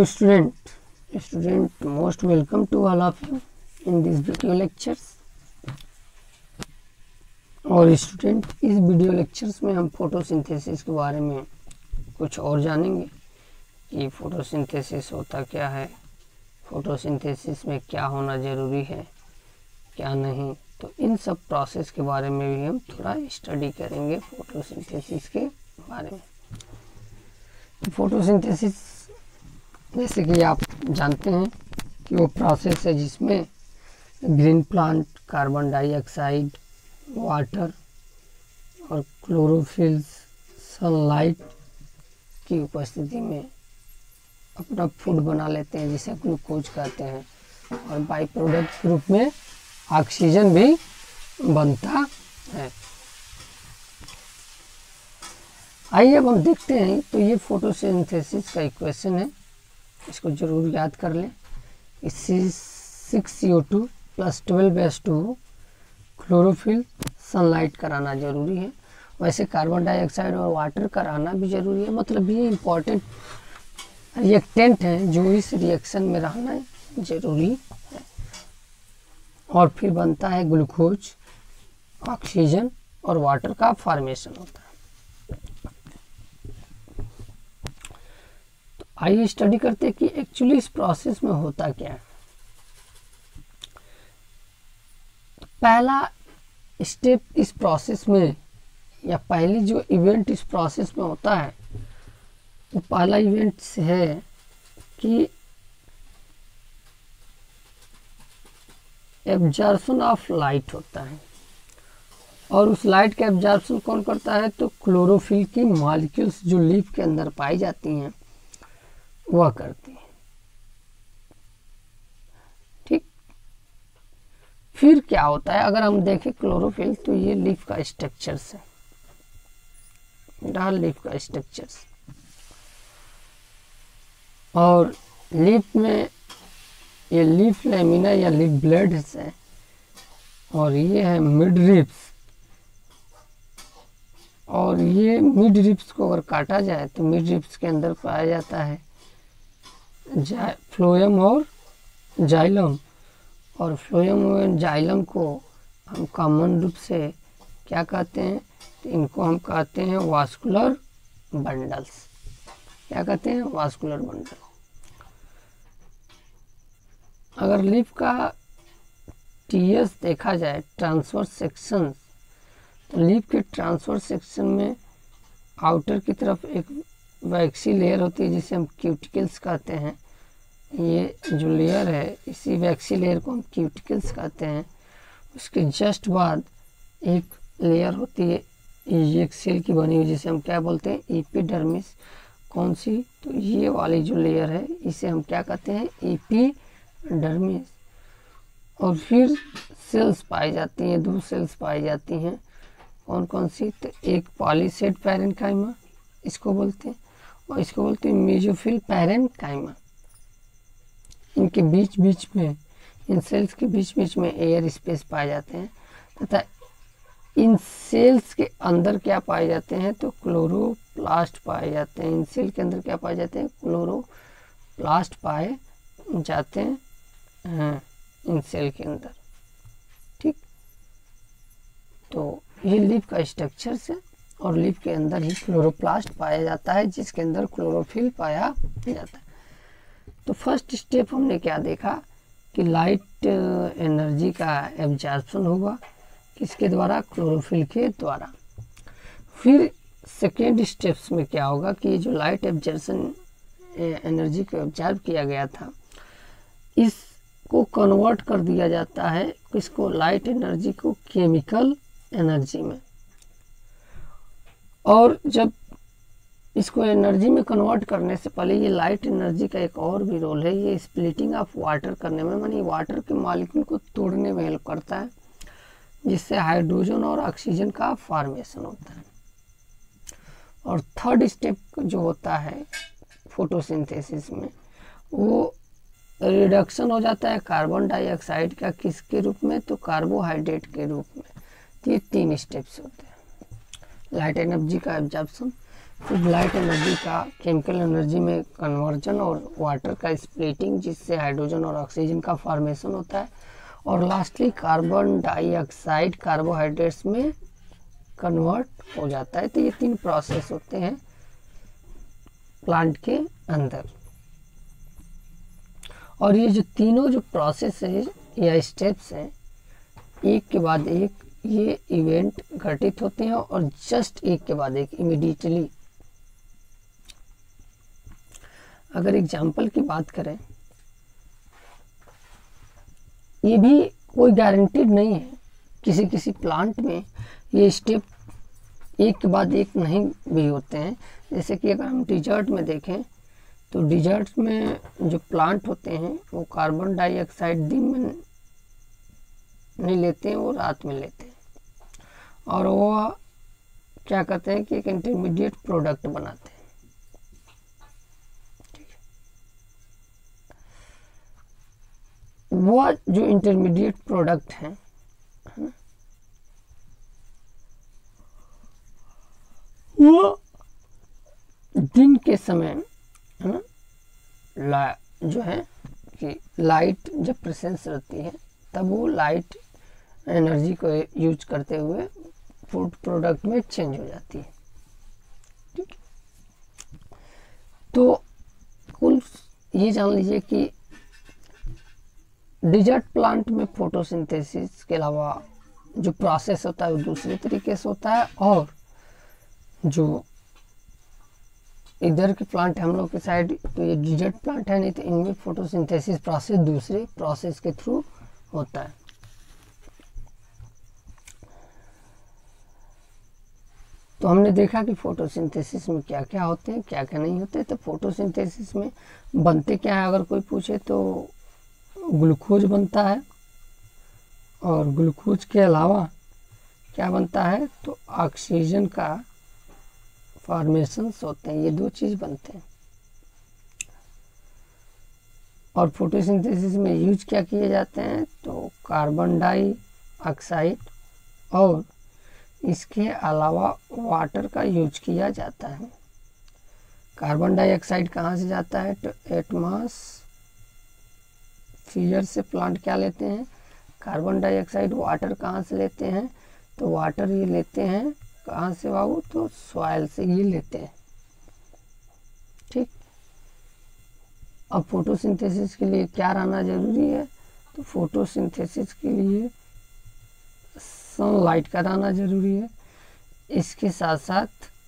Hello student, most welcome to all of you in this video lectures। और student, इस video lectures में हम photosynthesis के बारे में कुछ और जानेंगे कि फोटोसिंथेसिस होता क्या है, फोटोसिंथेसिस में क्या होना ज़रूरी है, क्या नहीं। तो इन सब प्रोसेस के बारे में भी हम थोड़ा स्टडी करेंगे फोटोसिंथेसिस के बारे में। फोटोसिंथेसिस जैसे कि आप जानते हैं कि वो प्रोसेस है जिसमें green plant carbon dioxide, water और क्लोरोफिल सनलाइट की उपस्थिति में अपना फूड बना लेते हैं जिसे ग्लूकोज कहते हैं, और बाई प्रोडक्ट के रूप में ऑक्सीजन भी बनता है। आइए अब हम देखते हैं। तो ये फोटोसिंथेसिस का इक्वेशन है, इसको जरूर याद कर लें। 6CO2 + 12H2O क्लोरोफिल सनलाइट कराना जरूरी है। वैसे कार्बन डाइऑक्साइड और वाटर कराना भी जरूरी है, मतलब ये इम्पोर्टेंट रिएक्टेंट हैं जो इस रिएक्शन में रहना जरूरी है। और फिर बनता है ग्लूकोज, ऑक्सीजन और वाटर का फॉर्मेशन होता है। तो आइए स्टडी करते हैं कि एक्चुअली इस प्रोसेस में होता क्या है। तो पहला स्टेप इस प्रोसेस में, या पहली जो इवेंट इस प्रोसेस में होता है, वो पहला इवेंट है कि एब्जॉर्प्शन ऑफ लाइट होता है। और उस लाइट का एब्जॉर्प्शन कौन करता है? तो क्लोरोफिल की मॉलिक्यूल्स जो लीफ के अंदर पाई जाती हैं वह करती है। ठीक, फिर क्या होता है? अगर हम देखें क्लोरोफिल, तो ये लीफ का स्ट्रक्चर्स है, डाल लीफ का स्ट्रक्चर्स। और लीफ में ये लीफ लैमिना या लीफ ब्लेड्स है, और ये है मिड रिब्स। और ये मिड रिब्स को अगर काटा जाए तो मिड रिब्स के अंदर पाया जाता है फ्लोएम और जाइलम। और फ्लोएम और जाइलम को हम कॉमन रूप से क्या कहते हैं? तो इनको हम कहते हैं वास्कुलर बंडल्स। क्या कहते हैं? Vascular bundle. अगर लीफ का टीएस देखा जाए, ट्रांसवर्स सेक्शन, तो लीफ के ट्रांसवर्स सेक्शन में आउटर की तरफ एक वैक्सी लेयर होती है जिसे हम क्यूटिकल्स कहते हैं। ये जो लेयर है, इसी वैक्सी लेयर को हम क्यूटिकल्स कहते हैं। उसके जस्ट बाद एक लेयर होती है ये एक सेल की बनी हुई जिसे हम क्या बोलते हैं? एपिडर्मिस। कौन सी? तो ये वाली जो लेयर है इसे हम क्या कहते हैं? एपिडर्मिस। और फिर सेल्स पाई जाती हैं, दो सेल्स पाई जाती हैं। कौन कौन सी? तो एक पॉलीसेड पैरेन्काइमा इसको बोलते हैं, और इसको बोलते हैं मेसोफिल पैरेन्काइमा। इनके बीच बीच में, इन सेल्स के बीच बीच में एयर स्पेस पाए जाते हैं, तथा इन सेल्स के अंदर क्या पाए जाते हैं? तो क्लोरोप्लास्ट पाए जाते हैं। इन सेल के अंदर क्या पाए जाते हैं? क्लोरोप्लास्ट पाए जाते हैं इन सेल के अंदर। ठीक, तो ये लीफ का स्ट्रक्चर है, और लीफ के अंदर ही क्लोरोप्लास्ट पाया जाता है जिसके अंदर क्लोरोफिल पाया जाता है। तो फर्स्ट स्टेप हमने क्या देखा कि लाइट एनर्जी का एब्जॉर्प्शन हुआ, किसके द्वारा? क्लोरोफिल के द्वारा। फिर सेकेंड स्टेप्स में क्या होगा कि जो लाइट एब्जॉर्प्शन एनर्जी को एब्जॉर्ब किया गया था, इसको कन्वर्ट कर दिया जाता है किसको? लाइट एनर्जी को केमिकल एनर्जी में। और जब इसको एनर्जी में कन्वर्ट करने से पहले ये लाइट एनर्जी का एक और भी रोल है, ये स्प्लिटिंग ऑफ वाटर करने में, मानी वाटर के मॉलिक्यूल को तोड़ने में हेल्प करता है, जिससे हाइड्रोजन और ऑक्सीजन का फॉर्मेशन होता है। और थर्ड स्टेप जो होता है फोटोसिंथेसिस में, वो रिडक्शन हो जाता है कार्बन डाइऑक्साइड का, किसके रूप में? तो कार्बोहाइड्रेट के रूप में। ये तीन स्टेप्स होते हैं: लाइट एनर्जी का एब्जॉर्प्शन, फिर लाइट एनर्जी का केमिकल एनर्जी में कन्वर्जन और वाटर का स्प्लिटिंग, जिससे हाइड्रोजन और ऑक्सीजन का फॉर्मेशन होता है। और लास्टली कार्बन डाइऑक्साइड कार्बोहाइड्रेट्स में कन्वर्ट हो जाता है। तो ये 3 प्रोसेस होते हैं प्लांट के अंदर। और ये जो तीनों जो प्रोसेस है या स्टेप्स हैं, एक के बाद एक ये इवेंट घटित होते हैं और जस्ट एक के बाद एक इमीडिएटली। अगर एग्जाम्पल की बात करें, ये भी कोई गारंटीड नहीं है, किसी किसी प्लांट में ये स्टेप एक के बाद एक नहीं भी होते हैं। जैसे कि अगर हम डिजर्ट में देखें तो डिजर्ट में जो प्लांट होते हैं वो कार्बन डाइऑक्साइड दिन में नहीं लेते हैं, वो रात में लेते हैं। और वो क्या करते हैं कि एक इंटरमीडिएट प्रोडक्ट बनाते हैं। ठीक है, वो जो इंटरमीडिएट प्रोडक्ट है ना, वो दिन के समय है ना, जो है कि लाइट जब प्रेजेंस रहती है तब वो लाइट एनर्जी को यूज करते हुए फूड प्रोडक्ट में चेंज हो जाती है। ठीक, तो कुल ये जान लीजिए कि डिजर्ट प्लांट में फोटोसिंथेसिस के अलावा जो प्रोसेस होता है वो दूसरे तरीके से होता है। और जो इधर के प्लांट है हम लोग के साइड, तो ये डिजर्ट प्लांट है, नहीं तो इनमें फोटोसिंथेसिस प्रोसेस दूसरे प्रोसेस के थ्रू होता है। तो हमने देखा कि फोटोसिंथेसिस में क्या क्या होते हैं, क्या क्या नहीं होते। तो फोटोसिंथेसिस में बनते क्या है, अगर कोई पूछे तो ग्लूकोज बनता है, और ग्लूकोज के अलावा क्या बनता है तो ऑक्सीजन का फॉर्मेशंस होते हैं। ये 2 चीज़ बनते हैं। और फोटोसिंथेसिस में यूज क्या किए जाते हैं तो कार्बन डाइऑक्साइड और इसके अलावा वाटर का यूज किया जाता है। कार्बन डाइऑक्साइड कहाँ से जाता है तो एटमॉस्फेयर से प्लांट क्या लेते हैं, कार्बन डाइऑक्साइड। वाटर कहाँ से लेते हैं तो वाटर ये लेते हैं कहाँ से बाबू, तो सॉइल से ये लेते हैं। ठीक, अब फोटोसिंथेसिस के लिए क्या रहना जरूरी है तो फोटोसिंथेसिस के लिए सनलाइट का रहना जरूरी है। इसके साथ साथ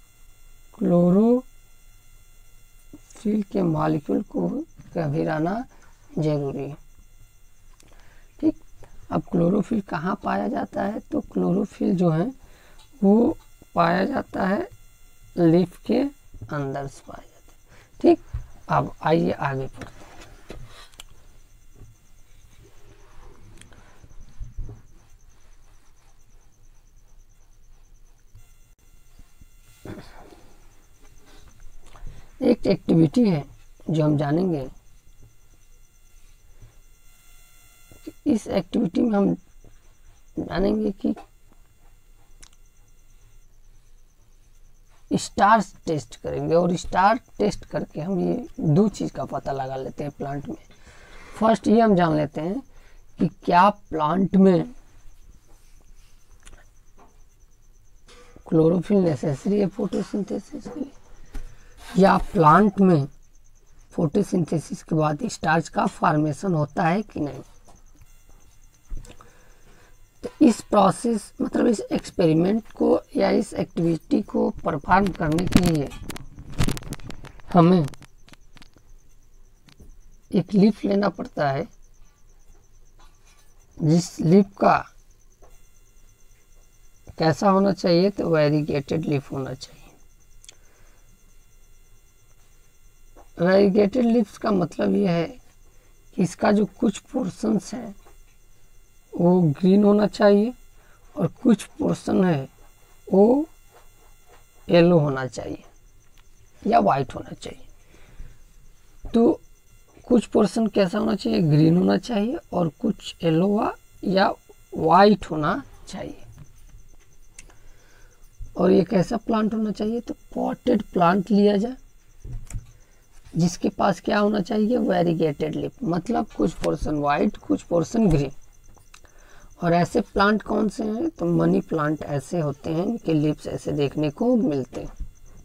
क्लोरोफिल के मॉलिक्यूल को का भी रहना जरूरी है। ठीक, अब क्लोरोफिल कहाँ पाया जाता है तो क्लोरोफिल जो है वो पाया जाता है लीफ के अंदर से पाया जाता है। ठीक, अब आइए आगे पढ़ते हैं। एक एक्टिविटी है जो हम जानेंगे। इस एक्टिविटी में हम जानेंगे कि स्टार्स टेस्ट करेंगे, और स्टार टेस्ट करके हम ये 2 चीज़ का पता लगा लेते हैं प्लांट में। फर्स्ट ये हम जान लेते हैं कि क्या प्लांट में क्लोरोफिल नेसेसरी है फोटोसिंथेसिस के लिए, या प्लांट में फोटोसिंथेसिस के बाद स्टार्च का फॉर्मेशन होता है कि नहीं। तो इस प्रोसेस मतलब इस एक्सपेरिमेंट को या इस एक्टिविटी को परफॉर्म करने के लिए हमें एक लीफ लेना पड़ता है, जिस लीफ का कैसा होना चाहिए तो वेरीगेटेड लीफ होना चाहिए। वेरीगेटेड लीव्स का मतलब यह है कि इसका जो कुछ पोर्शंस है वो ग्रीन होना चाहिए और कुछ पोर्शन है वो येलो होना चाहिए या वाइट होना चाहिए। तो कुछ पोर्शन कैसा होना चाहिए, ग्रीन होना चाहिए, और कुछ येलो या वाइट होना चाहिए। और ये कैसा प्लांट होना चाहिए, तो पॉटेड प्लांट लिया जाए जिसके पास क्या होना चाहिए, वेरीगेटेड लीफ, मतलब कुछ पोर्शन वाइट कुछ पोर्शन ग्रीन। और ऐसे प्लांट कौन से हैं, तो मनी प्लांट ऐसे होते हैं कि लीव्स ऐसे देखने को मिलते हैं।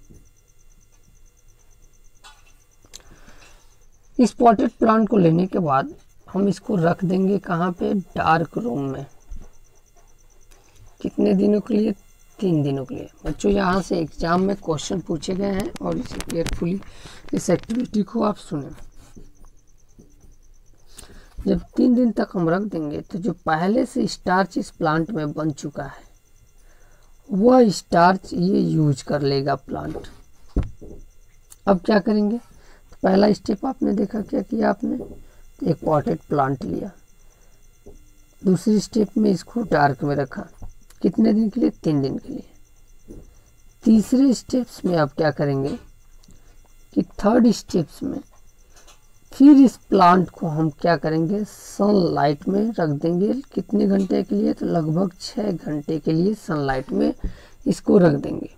इस पॉटेड प्लांट को लेने के बाद हम इसको रख देंगे कहाँ पे, डार्क रूम में। कितने दिनों के लिए, 3 दिनों के लिए। बच्चों यहाँ से एग्जाम में क्वेश्चन पूछे गए हैं और इसे केयरफुली इस एक्टिविटी को आप सुनें। जब 3 दिन तक हम रख देंगे तो जो पहले से स्टार्च इस प्लांट में बन चुका है वह स्टार्च ये यूज कर लेगा प्लांट। अब क्या करेंगे, तो पहला स्टेप आपने देखा, क्या किया आपने, एक पॉटेड प्लांट लिया। दूसरी स्टेप में इसको डार्क में रखा, कितने दिन के लिए, 3 दिन के लिए। तीसरे स्टेप्स में आप क्या करेंगे कि थर्ड स्टेप्स में फिर इस प्लांट को हम क्या करेंगे, सनलाइट में रख देंगे। कितने घंटे के लिए, तो लगभग 6 घंटे के लिए सनलाइट में इसको रख देंगे।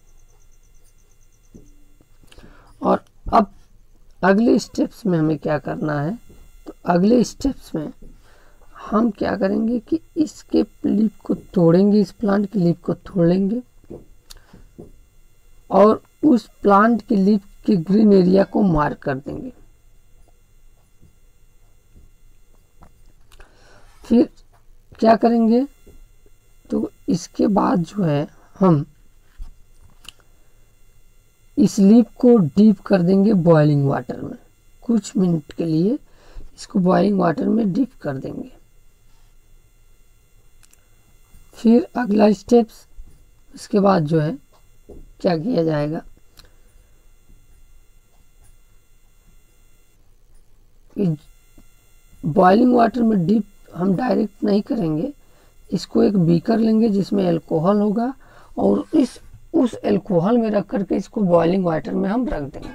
और अब अगले स्टेप्स में हमें क्या करना है, तो अगले स्टेप्स में हम क्या करेंगे कि इसके लीफ को तोड़ेंगे, इस प्लांट की लीफ को तोड़ लेंगे और उस प्लांट की लीफ के ग्रीन एरिया को मार्क कर देंगे। फिर क्या करेंगे, तो इसके बाद जो है हम इस लीफ को डीप कर देंगे बॉइलिंग वाटर में। कुछ मिनट के लिए इसको बॉइलिंग वाटर में डीप कर देंगे। फिर अगला स्टेप्स, इसके बाद जो है क्या किया जाएगा, बॉइलिंग वाटर में डीप हम डायरेक्ट नहीं करेंगे, इसको एक बीकर लेंगे जिसमें अल्कोहल होगा और उस अल्कोहल में रख करके इसको बॉइलिंग वाटर में हम रख देंगे।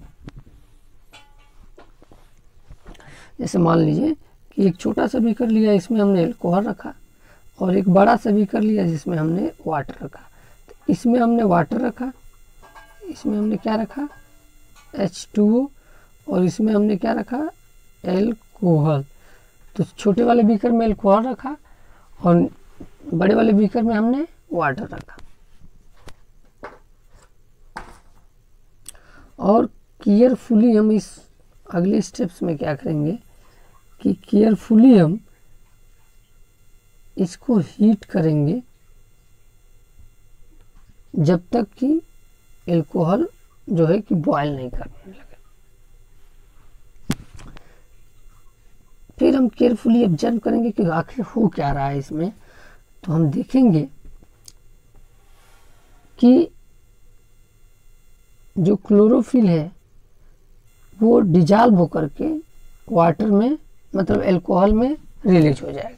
जैसे मान लीजिए कि एक छोटा सा बीकर लिया, इसमें हमने अल्कोहल रखा और एक बड़ा सा बीकर लिया जिसमें हमने वाटर रखा। तो इसमें हमने वाटर रखा, इसमें हमने क्या रखा, H2O, और इसमें हमने क्या रखा, अल्कोहल। तो छोटे वाले बीकर में अल्कोहल रखा और बड़े वाले बीकर में हमने वाटर रखा। और केयरफुली हम इस अगले स्टेप्स में क्या करेंगे कि केयरफुली हम इसको हीट करेंगे जब तक कि अल्कोहल जो है कि बॉयल नहीं करने लगे। फिर हम केयरफुली ऑब्जर्व करेंगे कि आखिर हो क्या रहा है इसमें। तो हम देखेंगे कि जो क्लोरोफिल है वो डिजॉल्व होकर के वाटर में, मतलब अल्कोहल में रिलीज हो जाएगा।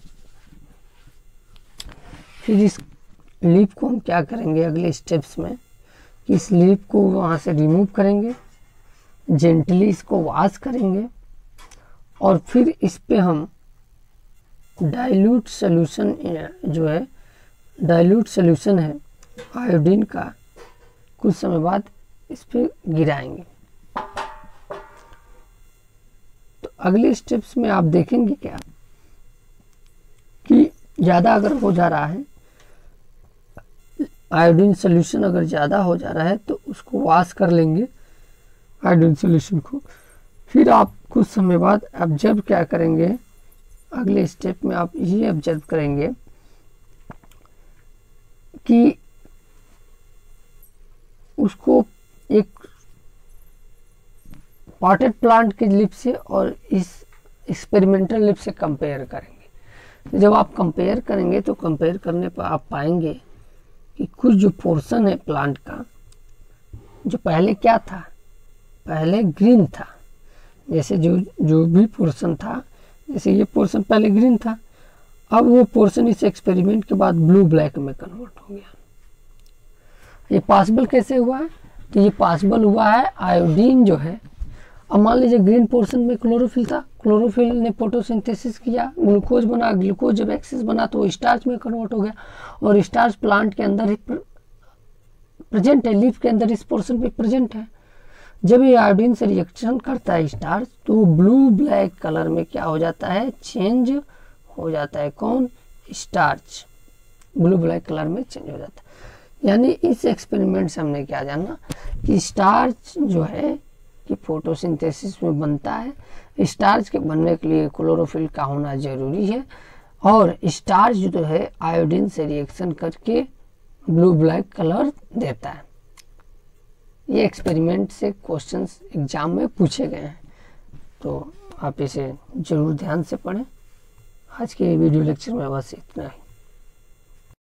फिर इस लीफ को हम क्या करेंगे अगले स्टेप्स में, कि इस लीफ को वहाँ से रिमूव करेंगे, जेंटली इसको वॉश करेंगे और फिर इस पे हम डाइल्यूट सॉल्यूशन जो है, डाइल्यूट सॉल्यूशन है आयोडीन का, कुछ समय बाद इस पे गिराएंगे। तो अगले स्टेप्स में आप देखेंगे क्या कि ज़्यादा अगर हो जा रहा है, आयोडीन सॉल्यूशन अगर ज़्यादा हो जा रहा है तो उसको वॉश कर लेंगे आयोडीन सॉल्यूशन को। फिर आप कुछ समय बाद ऑब्जर्व क्या करेंगे, अगले स्टेप में आप ये ऑब्जर्व करेंगे कि उसको एक पॉटेड प्लांट के लिप से और इस एक्सपेरिमेंटल लिप से कंपेयर करेंगे। जब आप कंपेयर करेंगे तो कंपेयर करने पर आप पाएंगे कि कुछ जो पोर्शन है प्लांट का, जो पहले क्या था, पहले ग्रीन था, जैसे जो भी पोर्शन था, जैसे ये पोर्शन पहले ग्रीन था, अब वो पोर्शन इस एक्सपेरिमेंट के बाद ब्लू ब्लैक में कन्वर्ट हो गया। ये पॉसिबल कैसे हुआ है, तो ये पॉसिबल हुआ है आयोडीन जो है, अब मान लीजिए ग्रीन पोर्शन में क्लोरोफिल था, क्लोरोफिल ने फोटोसिंथेसिस किया, ग्लूकोज बना, ग्लूकोज जब एक्सेस बना तो वो स्टार्च में कन्वर्ट हो गया और स्टार्च प्लांट के अंदर ही प्रेजेंट है, लीफ के अंदर इस पोर्शन पे प्रेजेंट है। जब ये आयोडीन से रिएक्शन करता है स्टार्च, तो ब्लू ब्लैक कलर में क्या हो जाता है, चेंज हो जाता है। कौन, स्टार्च ब्लू ब्लैक कलर में चेंज हो जाता है। यानी इस एक्सपेरिमेंट से हमने क्या जाना कि स्टार्च जो है कि फोटोसिंथेसिस में बनता है। स्टार्च के बनने के लिए क्लोरोफिल का होना जरूरी है, और स्टार्च जो है आयोडीन से रिएक्शन करके ब्लू ब्लैक कलर देता है। ये एक्सपेरिमेंट से क्वेश्चंस एग्जाम में पूछे गए हैं, तो आप इसे जरूर ध्यान से पढ़ें। आज के वीडियो लेक्चर में बस इतना ही।